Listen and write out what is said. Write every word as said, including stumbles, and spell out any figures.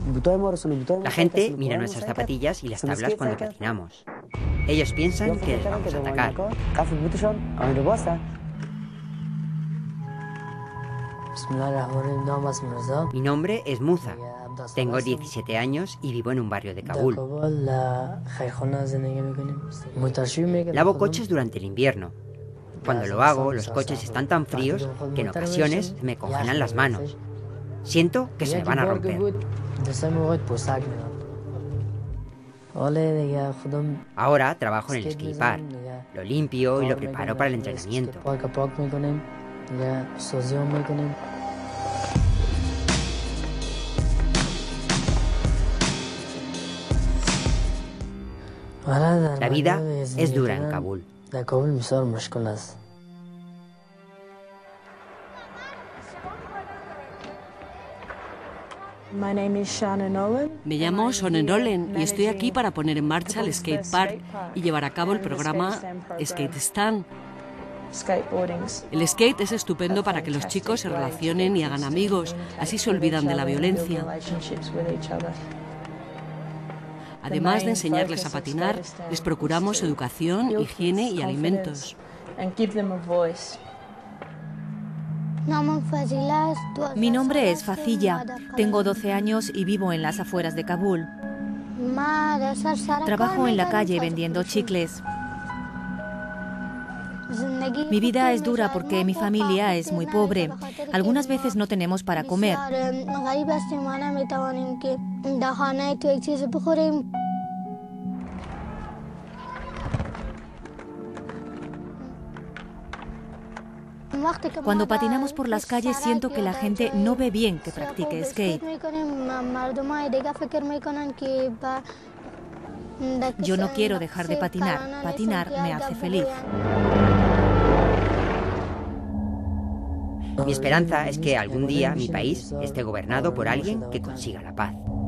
La gente mira nuestras zapatillas y las tablas cuando patinamos. Ellos piensan que les vamos a atacar. Mi nombre es Musa. Tengo diecisiete años y vivo en un barrio de Kabul. Lavo coches durante el invierno. Cuando lo hago, los coches están tan fríos que en ocasiones me congelan las manos. Siento que se me van a romper. Ahora trabajo en el skatepark. Lo limpio y lo preparo para el entrenamiento. La vida es dura en Kabul. Me llamo Shone Nolan y estoy aquí para poner en marcha el skatepark y llevar a cabo el programa Skate Stand. El skate es estupendo para que los chicos se relacionen y hagan amigos, así se olvidan de la violencia. Además de enseñarles a patinar, les procuramos educación, higiene y alimentos. Mi nombre es Facilla, tengo doce años y vivo en las afueras de Kabul. Trabajo en la calle vendiendo chicles. Mi vida es dura porque mi familia es muy pobre. Algunas veces no tenemos para comer. Cuando patinamos por las calles siento que la gente no ve bien que practique skate. Yo no quiero dejar de patinar. Patinar me hace feliz. Mi esperanza es que algún día mi país esté gobernado por alguien que consiga la paz.